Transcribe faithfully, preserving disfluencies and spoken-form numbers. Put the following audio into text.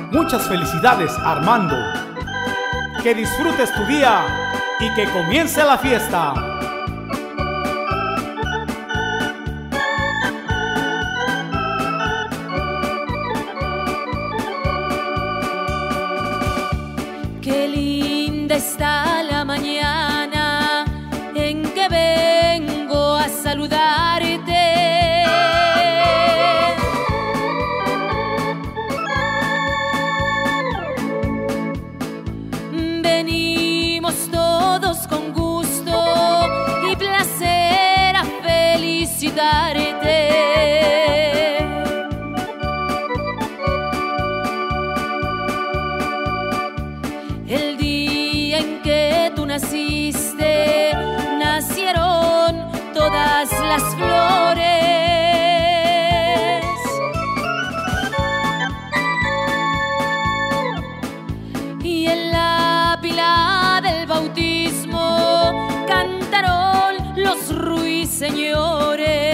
Muchas felicidades, Armando. Que disfrutes tu día y que comience la fiesta. Qué linda está la mañana en que vengo a saludarte. Venimos todos con gusto y placer a felicitarte. El día en que tú naciste, nacieron todas las flores. Y en la pila del bautismo cantaron los ruiseñores.